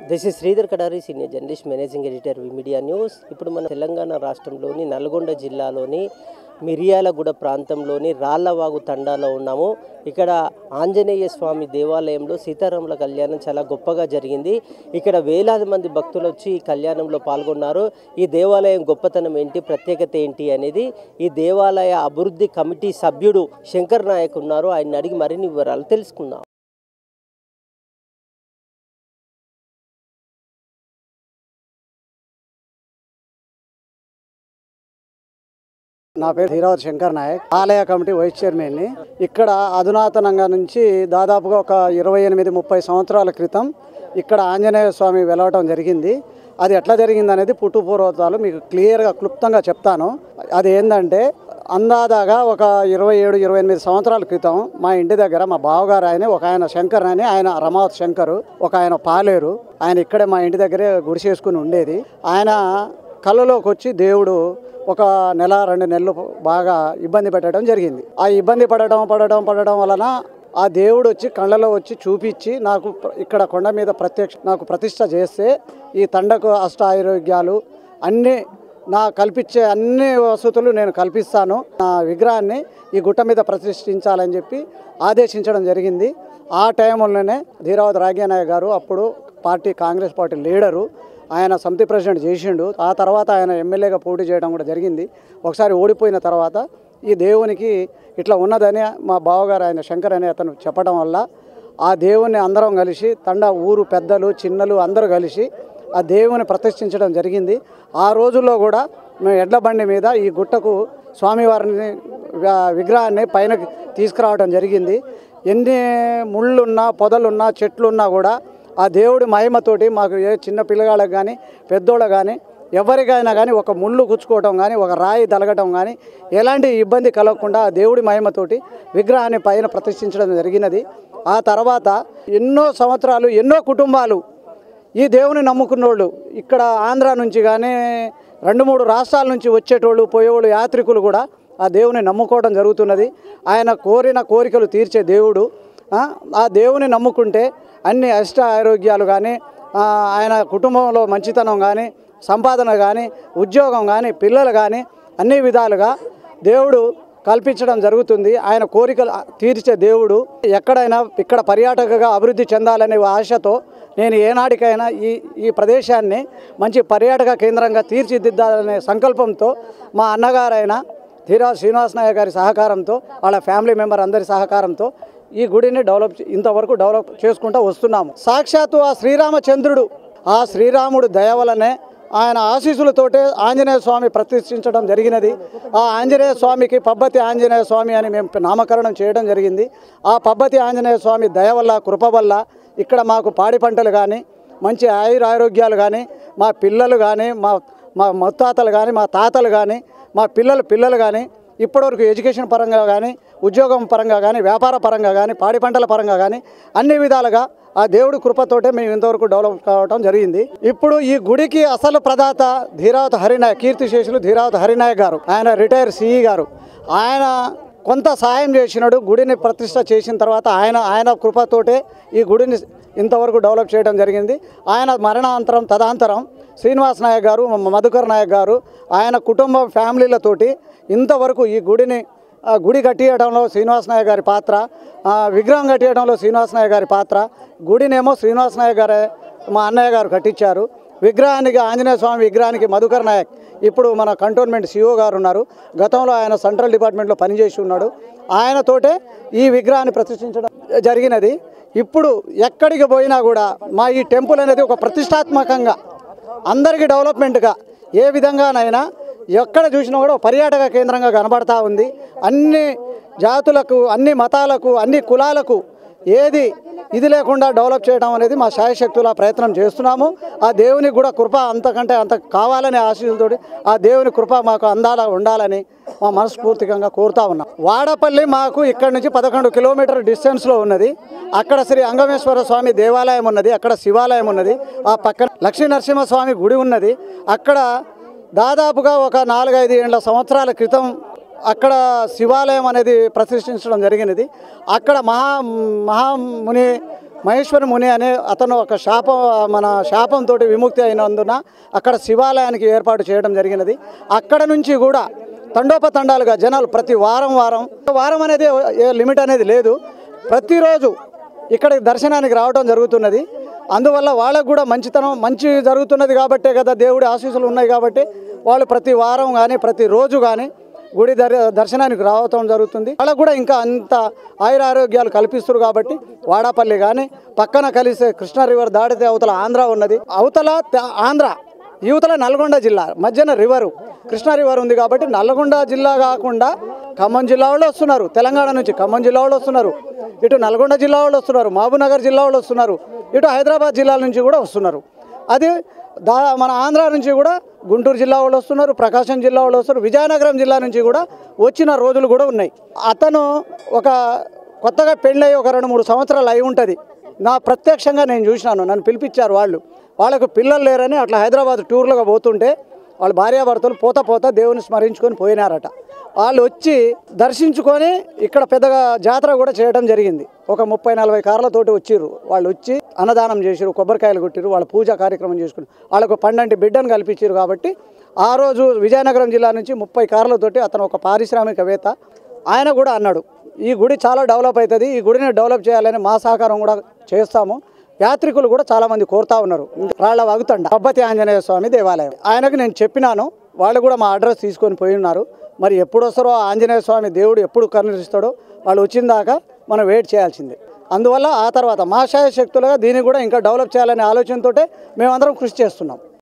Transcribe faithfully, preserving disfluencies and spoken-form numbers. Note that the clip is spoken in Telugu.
This is Sridhar Kadari, senior journalist, managing editor V media news. ఇప్పుడు మన తెలంగాణ రాష్ట్రంలోని నల్గొండ జిల్లాలోని మిర్యాలగూడ ప్రాంతంలోని రాళ్లవాగు తండాలో ఉన్నాము. ఇక్కడ ఆంజనేయ స్వామి దేవాలయంలో సీతారాముల కళ్యాణం చాలా గొప్పగా జరిగింది. ఇక్కడ వేలాది మంది భక్తులు వచ్చి ఈ కళ్యాణంలో పాల్గొన్నారు. ఈ దేవాలయం గొప్పతనం ఏంటి, ప్రత్యేకత ఏంటి అనేది ఈ దేవాలయ అభివృద్ధి కమిటీ సభ్యుడు శంకర్ నాయక్ ఉన్నారు. ఆయన అడిగి మరిన్ని వివరాలు తెలుసుకుందాం. నా పేరు ధీరావతి శంకర్ నాయక్, ఆలయ కమిటీ వైస్ చైర్మన్ని. ఇక్కడ అధునాతనంగా నుంచి దాదాపుగా ఒక ఇరవై ఎనిమిది ముప్పై సంవత్సరాల క్రితం ఇక్కడ ఆంజనేయ స్వామి వెలవటం జరిగింది. అది ఎట్లా జరిగింది అనేది పుట్టు పూర్వతాలు మీకు క్లియర్గా క్లుప్తంగా చెప్తాను. అది ఏంటంటే అందాదాగా ఒక ఇరవై ఏడు ఇరవై ఎనిమిది సంవత్సరాల క్రితం మా ఇంటి దగ్గర మా బావగారు ఆయన ఒక ఆయన శంకర్ అని, ఆయన రమావత్ శంకరు, ఒక ఆయన పాలేరు, ఆయన ఇక్కడే మా ఇంటి దగ్గరే గుడిసేసుకుని ఉండేది. ఆయన కళ్ళలోకి వచ్చి దేవుడు ఒక నెల రెండు నెలలు బాగా ఇబ్బంది పెట్టడం జరిగింది. ఆ ఇబ్బంది పడడం పడడం పడడం వలన ఆ దేవుడు వచ్చి కళ్ళలో వచ్చి చూపించి నాకు ఇక్కడ కొండ మీద ప్రత్యక్ష నాకు ప్రతిష్ట చేస్తే ఈ తండకు అష్ట ఆరోగ్యాలు అన్నీ నా కల్పించే అన్ని వసతులు నేను కల్పిస్తాను, నా విగ్రహాన్ని ఈ గుట్ట మీద ప్రతిష్ఠించాలని చెప్పి ఆదేశించడం జరిగింది. ఆ టైంలోనే ధీరావతి రాఘయ్య గారు అప్పుడు పార్టీ కాంగ్రెస్ పార్టీ లీడరు, ఆయన సమితి ప్రెసిడెంట్ చేసిండు. ఆ తర్వాత ఆయన ఎమ్మెల్యేగా పోటీ చేయడం కూడా జరిగింది. ఒకసారి ఓడిపోయిన తర్వాత ఈ దేవునికి ఇట్లా ఉన్నదని మా బావగారు ఆయన శంకర్ అనే అతను చెప్పడం వల్ల ఆ దేవుని అందరం కలిసి తండ ఊరు పెద్దలు చిన్నలు అందరూ కలిసి ఆ దేవుని ప్రతిష్ఠించడం జరిగింది. ఆ రోజుల్లో కూడా మేము ఎడ్ల బండి మీద ఈ గుట్టకు స్వామివారిని విగ్రహాన్ని పైన తీసుకురావడం జరిగింది. ఎన్ని ముళ్ళున్నా పొదలున్నా చెట్లున్నా కూడా ఆ దేవుడి మహిమతోటి మాకు ఏ చిన్న పిల్లగాళ్ళకి కానీ పెద్దోళ్ళకి కానీ ఎవరికైనా కానీ ఒక ముళ్ళు గుచ్చుకోవటం కానీ ఒక రాయి తలగటం కానీ ఎలాంటి ఇబ్బంది కలగకుండా ఆ దేవుడి మహిమతోటి విగ్రహాన్ని పైన ప్రతిష్ఠించడం జరిగినది. ఆ తర్వాత ఎన్నో సంవత్సరాలు ఎన్నో కుటుంబాలు ఈ దేవుని నమ్ముకున్నోళ్ళు ఇక్కడ ఆంధ్ర నుంచి కానీ రెండు మూడు రాష్ట్రాల నుంచి వచ్చేటోళ్ళు పోయేవాళ్ళు యాత్రికులు కూడా ఆ దేవుని నమ్ముకోవడం జరుగుతున్నది. ఆయన కోరిన కోరికలు తీర్చే దేవుడు. ఆ దేవుని నమ్ముకుంటే అన్ని అష్ట ఆరోగ్యాలు కానీ ఆయన కుటుంబంలో మంచితనం కానీ సంపాదన కానీ ఉద్యోగం కానీ పిల్లలు కానీ అన్ని విధాలుగా దేవుడు కల్పించడం జరుగుతుంది. ఆయన కోరికలు తీర్చే దేవుడు. ఎక్కడైనా ఇక్కడ పర్యాటకగా అభివృద్ధి చెందాలనే ఆశతో నేను ఏనాటికైనా ఈ ఈ ప్రదేశాన్ని మంచి పర్యాటక కేంద్రంగా తీర్చిదిద్దాలనే సంకల్పంతో మా అన్నగారైన ధీరా శ్రీనివాస్ నాయక్ గారి సహకారంతో వాళ్ళ ఫ్యామిలీ మెంబర్ అందరి సహకారంతో ఈ గుడిని డెవలప్ ఇంతవరకు డెవలప్ చేసుకుంటూ వస్తున్నాము. సాక్షాత్తు ఆ శ్రీరామచంద్రుడు ఆ శ్రీరాముడు దయ వలనే ఆయన ఆశీస్సులతోటే ఆంజనేయ స్వామి ప్రతిష్ఠించడం జరిగినది. ఆ ఆంజనేయ స్వామికి పబ్బతి ఆంజనేయ స్వామి అని మేము నామకరణం చేయడం జరిగింది. ఆ పబ్బతి ఆంజనేయ స్వామి దయ వల్ల కృప వల్ల ఇక్కడ మాకు పాడి పంటలు కానీ మంచి ఆయుర ఆరోగ్యాలు కానీ మా పిల్లలు కానీ మా మా ముత్తాతలు కానీ మా తాతలు కానీ మా పిల్లల పిల్లలు కానీ ఇప్పటివరకు ఎడ్యుకేషన్ పరంగా కానీ ఉద్యోగం పరంగా కానీ వ్యాపార పరంగా కానీ పాడి పంటల పరంగా కానీ అన్ని విధాలుగా ఆ దేవుడి కృపతోటే మేము ఇంతవరకు డెవలప్ కావడం జరిగింది. ఇప్పుడు ఈ గుడికి అసలు ప్రదాత ధీరావతి హరినాయక్, కీర్తిశేషులు ధీరావతి హరినాయక్ గారు, ఆయన రిటైర్ సిఈ గారు. ఆయన కొంత సాయం చేసినాడు. గుడిని ప్రతిష్ట చేసిన తర్వాత ఆయన ఆయన కృపతోటే ఈ గుడిని ఇంతవరకు డెవలప్ చేయడం జరిగింది. ఆయన మరణాంతరం తదాంతరం శ్రీనివాస్ నాయక్ గారు, మధుకర్ నాయక్ గారు ఆయన కుటుంబ ఫ్యామిలీలతోటి ఇంతవరకు ఈ గుడిని గుడి కట్టియడంలో శ్రీనివాస్ నాయక్ గారి పాత్ర, విగ్రహం కట్టియడంలో శ్రీనివాస్ నాయక్ గారి పాత్ర. గుడినేమో శ్రీనివాస్ నాయక్ గారే మా అన్నయ్య గారు కట్టించారు. విగ్రహానికి ఆంజనేయ స్వామి విగ్రహానికి మధుకర్ నాయక్ ఇప్పుడు మన కంటోన్మెంట్ సిఓ గారు ఉన్నారు. గతంలో ఆయన సెంట్రల్ డిపార్ట్మెంట్లో పనిచేసి ఉన్నాడు. ఆయనతోటే ఈ విగ్రహాన్ని ప్రతిష్ఠించడం జరిగినది. ఇప్పుడు ఎక్కడికి పోయినా కూడా మా ఈ టెంపుల్ అనేది ఒక ప్రతిష్టాత్మకంగా అందరికీ డెవలప్మెంట్గా ఏ విధంగానైనా ఎక్కడ చూసినా కూడా పర్యాటక కేంద్రంగా కనబడతా ఉంది. అన్ని జాతులకు అన్ని మతాలకు అన్ని కులాలకు ఏది ఇది లేకుండా డెవలప్ చేయడం అనేది మా శాయశక్తుల ప్రయత్నం చేస్తున్నాము. ఆ దేవుని కూడా కృప అంతకంటే అంత కావాలనే ఆశీస్సులతో ఆ దేవుని కృప మాకు అందాల ఉండాలని మా మనస్ఫూర్తికంగా కోరుతా ఉన్నాం. వాడపల్లి మాకు ఇక్కడ నుంచి పదకొండు కిలోమీటర్ డిస్టెన్స్లో ఉన్నది. అక్కడ శ్రీ అంగమేశ్వర స్వామి దేవాలయం ఉన్నది, అక్కడ శివాలయం ఉన్నది, ఆ పక్కన లక్ష్మీ నరసింహస్వామి గుడి ఉన్నది. అక్కడ దాదాపుగా ఒక నాలుగైదు ఏళ్ళ సంవత్సరాల క్రితం అక్కడ శివాలయం అనేది ప్రతిష్ఠించడం జరిగినది. అక్కడ మహా మహాముని మహేశ్వర ముని అనే అతను ఒక శాపం మన శాపంతో విముక్తి అయినందున అక్కడ శివాలయానికి ఏర్పాటు చేయడం జరిగినది. అక్కడ నుంచి కూడా తండోపతండాలుగా జనాలు ప్రతి వారం వారం వారం అనేది ఏ లిమిట్ అనేది లేదు, ప్రతిరోజు ఇక్కడ దర్శనానికి రావడం జరుగుతున్నది. అందువల్ల వాళ్ళకు కూడా మంచితనం మంచి జరుగుతున్నది కాబట్టే కదా, దేవుడి ఆశీస్సులు ఉన్నాయి కాబట్టి వాళ్ళు ప్రతి వారం కానీ ప్రతిరోజు కానీ గుడి దర్ దర్శనానికి రావటం జరుగుతుంది. వాళ్ళకు కూడా ఇంకా అంత ఆయుర ఆరోగ్యాలు కల్పిస్తారు కాబట్టి వాడాపల్లి కానీ పక్కన కలిసే కృష్ణా రివర్ దాటితే అవతల ఆంధ్ర ఉన్నది, అవతల ఆంధ్ర యువతల నల్గొండ జిల్లా మధ్యన రివరు కృష్ణా రివర్ ఉంది కాబట్టి నల్గొండ జిల్లా కాకుండా ఖమ్మం జిల్లా వాళ్ళు వస్తున్నారు, తెలంగాణ నుంచి ఖమ్మం జిల్లా వాళ్ళు వస్తున్నారు, ఇటు నల్గొండ జిల్లా వాళ్ళు వస్తున్నారు, మహబూబ్నగర్ జిల్లా వాళ్ళు వస్తున్నారు, ఇటు హైదరాబాద్ జిల్లా నుంచి కూడా వస్తున్నారు. అది దా మన ఆంధ్ర నుంచి కూడా గుంటూరు జిల్లా వాళ్ళు వస్తున్నారు, ప్రకాశం జిల్లా వాళ్ళు వస్తున్నారు, విజయనగరం జిల్లా నుంచి కూడా వచ్చిన రోజులు కూడా ఉన్నాయి. అతను ఒక కొత్తగా పెళ్ళై ఒక రెండు మూడు సంవత్సరాలు అయి ఉంటుంది. నా ప్రత్యక్షంగా నేను చూసినాను, నన్ను పిలిపించారు వాళ్ళు. వాళ్ళకు పిల్లలు లేరని అట్లా హైదరాబాద్ టూర్లుగా పోతుంటే వాళ్ళ భార్యాభర్తలు పోత పోత దేవుని స్మరించుకొని పోయినారట. వాళ్ళు వచ్చి దర్శించుకొని ఇక్కడ పెద్దగా జాతర కూడా చేయడం జరిగింది. ఒక ముప్పై నలభై కార్లతోటి వచ్చిర్రు. వాళ్ళు వచ్చి అన్నదానం చేసిరు, కొబ్బరికాయలు కొట్టిరు, వాళ్ళ పూజా కార్యక్రమం చేసుకుని వాళ్ళకు పండంటి బిడ్డను కల్పించారు. కాబట్టి ఆ రోజు విజయనగరం జిల్లా నుంచి ముప్పై కార్లతోటి అతను ఒక పారిశ్రామికవేత్త, ఆయన కూడా అన్నాడు ఈ గుడి చాలా డెవలప్ అవుతుంది, ఈ గుడిని డెవలప్ చేయాలని మా సహకారం కూడా చేస్తాము. యాత్రికులు కూడా చాలామంది కోరుతా ఉన్నారు. రాళ్ల వాగుతండ పబ్బతి ఆంజనేయ స్వామి దేవాలయం ఆయనకు నేను చెప్పినాను, వాళ్ళు కూడా మా అడ్రస్ తీసుకొని పోయి ఉన్నారు. మరి ఎప్పుడు వస్తారో ఆంజనేయ స్వామి దేవుడు ఎప్పుడు కరుణిస్తాడో వాళ్ళు వచ్చిన దాకా మనం వెయిట్ చేయాల్సిందే. అందువల్ల ఆ తర్వాత మా శాయ శక్తులుగా దీన్ని కూడా ఇంకా డెవలప్ చేయాలనే ఆలోచనతోటే మేమందరం కృషి చేస్తున్నాం.